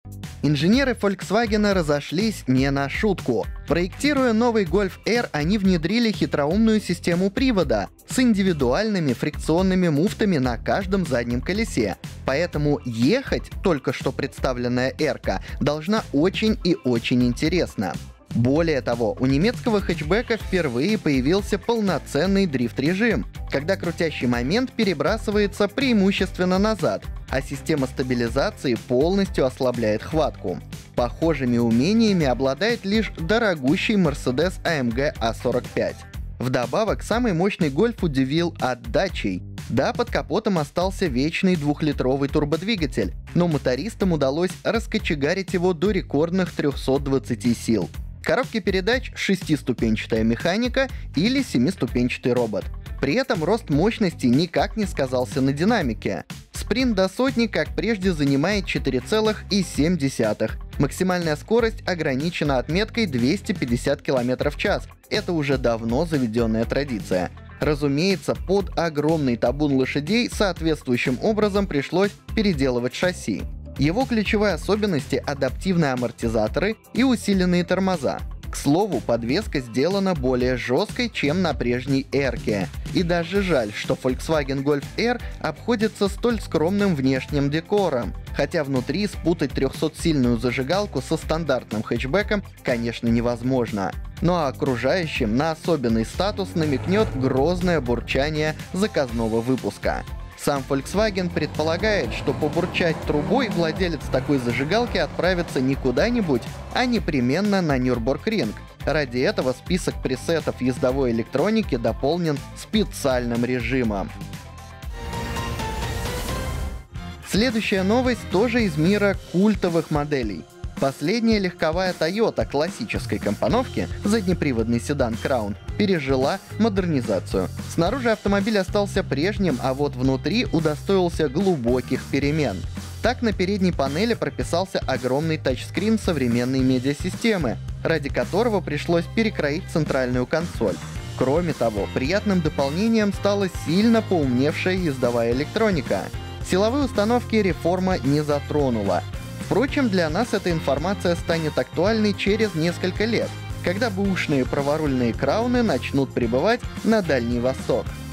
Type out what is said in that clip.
Инженеры Volkswagen разошлись не на шутку. Проектируя новый Golf R, они внедрили хитроумную систему привода с индивидуальными фрикционными муфтами на каждом заднем колесе. Поэтому ехать только что представленная R-ка должна очень и очень интересно. Более того, у немецкого хэтчбека впервые появился полноценный дрифт-режим, когда крутящий момент перебрасывается преимущественно назад, а система стабилизации полностью ослабляет хватку. Похожими умениями обладает лишь дорогущий Mercedes AMG A45. Вдобавок, самый мощный Golf удивил отдачей. Да, под капотом остался вечный двухлитровый турбодвигатель, но мотористам удалось раскочегарить его до рекордных 320 сил. В коробке передач 6-ступенчатая механика или 7-ступенчатый робот. При этом рост мощности никак не сказался на динамике. Спринт до сотни, как прежде, занимает 4,7. Максимальная скорость ограничена отметкой 250 км в час. Это уже давно заведенная традиция. Разумеется, под огромный табун лошадей соответствующим образом пришлось переделывать шасси. Его ключевые особенности — адаптивные амортизаторы и усиленные тормоза. К слову, подвеска сделана более жесткой, чем на прежней R-ке. И даже жаль, что Volkswagen Golf R обходится столь скромным внешним декором. Хотя внутри спутать 300-сильную зажигалку со стандартным хэтчбеком, конечно, невозможно. Ну а окружающим на особенный статус намекнет грозное бурчание заказного выпуска. Сам Volkswagen предполагает, что побурчать трубой владелец такой зажигалки отправится не куда-нибудь, а непременно на Нюрбургринг. Ради этого список пресетов ездовой электроники дополнен специальным режимом. Следующая новость тоже из мира культовых моделей. Последняя легковая Toyota классической компоновки, заднеприводный седан Crown, пережила модернизацию. Снаружи автомобиль остался прежним, а вот внутри удостоился глубоких перемен. Так, на передней панели прописался огромный тачскрин современной медиасистемы, ради которого пришлось перекроить центральную консоль. Кроме того, приятным дополнением стала сильно поумневшая ездовая электроника. Силовые установки реформа не затронула. Впрочем, для нас эта информация станет актуальной через несколько лет, когда бэушные праворульные крауны начнут прибывать на Дальний Восток.